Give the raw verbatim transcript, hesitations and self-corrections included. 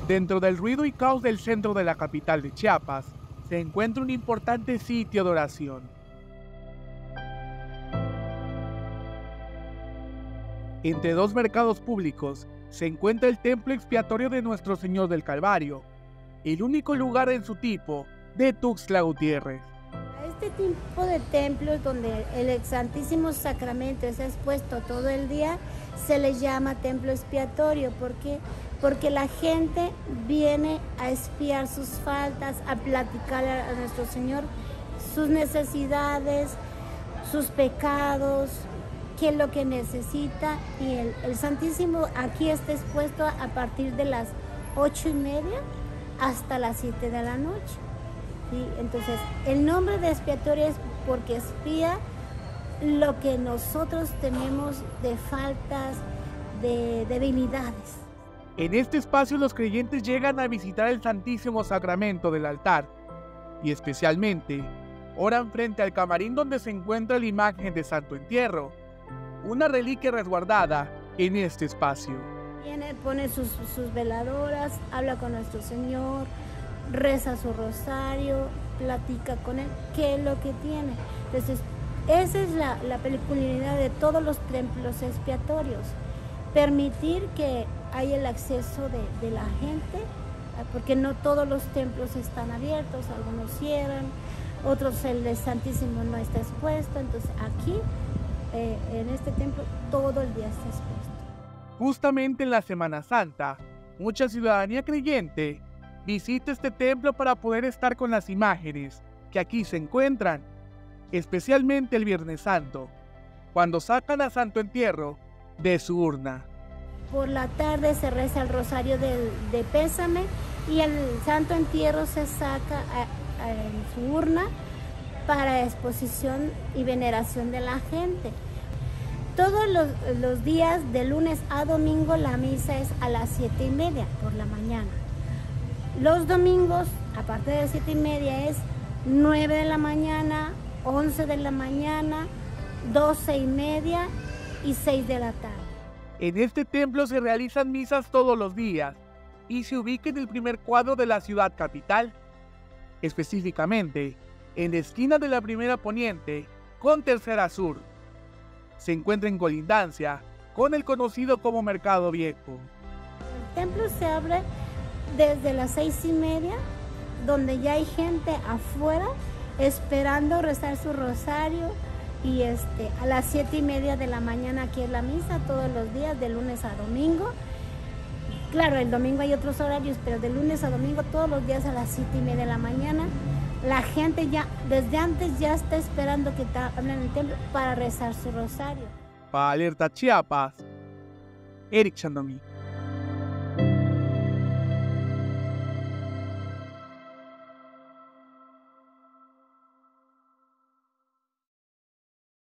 Dentro del ruido y caos del centro de la capital de Chiapas, se encuentra un importante sitio de oración. Entre dos mercados públicos se encuentra el templo expiatorio de Nuestro Señor del Calvario, el único lugar en su tipo de Tuxtla Gutiérrez. A este tipo de templos donde el Santísimo Sacramento es expuesto todo el día, se les llama templo expiatorio. ¿Por qué? Porque la gente viene a expiar sus faltas, a platicar a nuestro Señor sus necesidades, sus pecados, qué es lo que necesita, y el, el Santísimo aquí está expuesto a partir de las ocho y media hasta las siete de la noche. ¿Sí? Entonces, el nombre de expiatorio es porque expía lo que nosotros tenemos de faltas, de debilidades. En este espacio los creyentes llegan a visitar el Santísimo Sacramento del altar y especialmente oran frente al camarín donde se encuentra la imagen de Santo Entierro, una reliquia resguardada en este espacio. Viene, pone sus, sus veladoras, habla con nuestro Señor, reza su rosario, platica con él, qué es lo que tiene. Entonces, esa es la, la peculiaridad de todos los templos expiatorios, permitir que haya el acceso de, de la gente, porque no todos los templos están abiertos, algunos cierran, otros el Santísimo no está expuesto. Entonces aquí, eh, en este templo, todo el día está expuesto. Justamente en la Semana Santa, mucha ciudadanía creyente visita este templo para poder estar con las imágenes que aquí se encuentran, especialmente el Viernes Santo, cuando sacan a Santo Entierro de su urna. Por la tarde se reza el rosario de, de pésame y el Santo Entierro se saca a, a, en su urna para exposición y veneración de la gente. Todos los, los días, de lunes a domingo, la misa es a las siete y media por la mañana. Los domingos, aparte de las siete y media, es nueve de la mañana, once de la mañana, doce y media y seis de la tarde. En este templo se realizan misas todos los días y se ubica en el primer cuadro de la ciudad capital, específicamente en la esquina de la primera poniente con tercera sur. Se encuentra en colindancia con el conocido como Mercado Viejo. El templo se abre desde las seis y media, donde ya hay gente afuera esperando rezar su rosario, y este, a las siete y media de la mañana aquí es la misa todos los días, de lunes a domingo. Claro, el domingo hay otros horarios, pero de lunes a domingo todos los días a las siete y media de la mañana. La gente ya, desde antes ya está esperando que hablen en el templo para rezar su rosario. Para Alerta Chiapas, Eric Chandomí.